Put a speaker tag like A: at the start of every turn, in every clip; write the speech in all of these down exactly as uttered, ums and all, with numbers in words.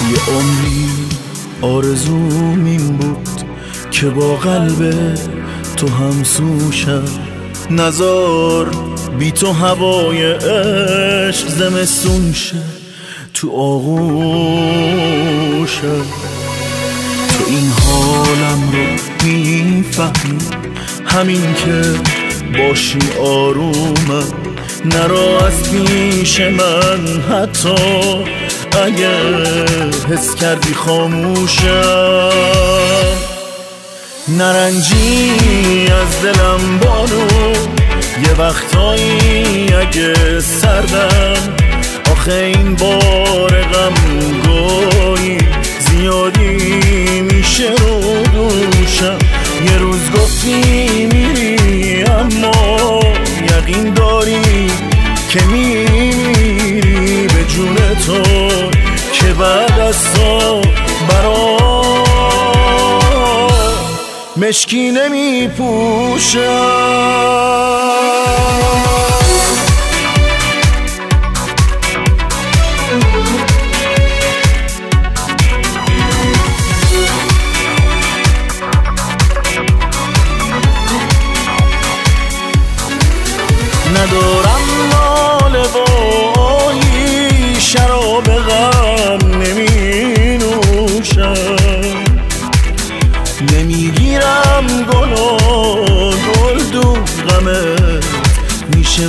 A: یه عمری آرزوم این بود که با قلب تو همسوشم، نزار بی تو هوای عشق زمستون شه تو آغوشم. تو این حالم رو میفهمی، همین که باشی آرومم، نرا از پیش من حتی اگه حس کردی خاموشم. نرنجی از دلم بانو، یه وقتایی اگه سردم، آخه این بار غم گاهی زیادی میشه رو دوشم. یه روز گفتی میری اما یقین داری که میری به جون تو، که بعد از تو برا مشکی نمیپوشم. ندارم مال بایی، شراب غم نمی نوشم، نمیگیرم گل و گل دو غمت میشه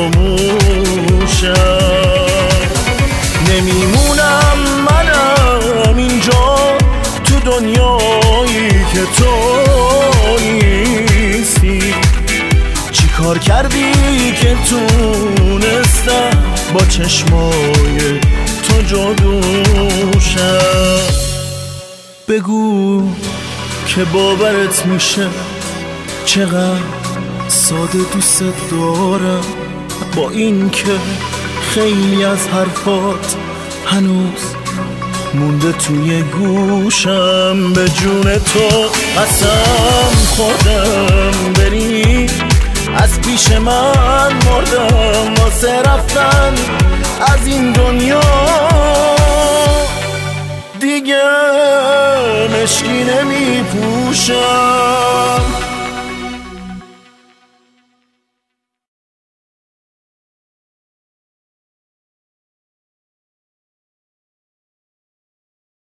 A: فراموشم. نمیمونم منم اینجا تو دنیایی که تو نیستی، چی کار کردی که تونستم با چشمای تو جادوشم. بگو که باورت میشه چقدر ساده دوست دارم، با این که خیلی از حرفات هنوز مونده توی گوشم. به جون تو قسم خوردم بری، از پیش من مردم واسه رفتن از این دنیا، دیگه مشکی نمی پوشم.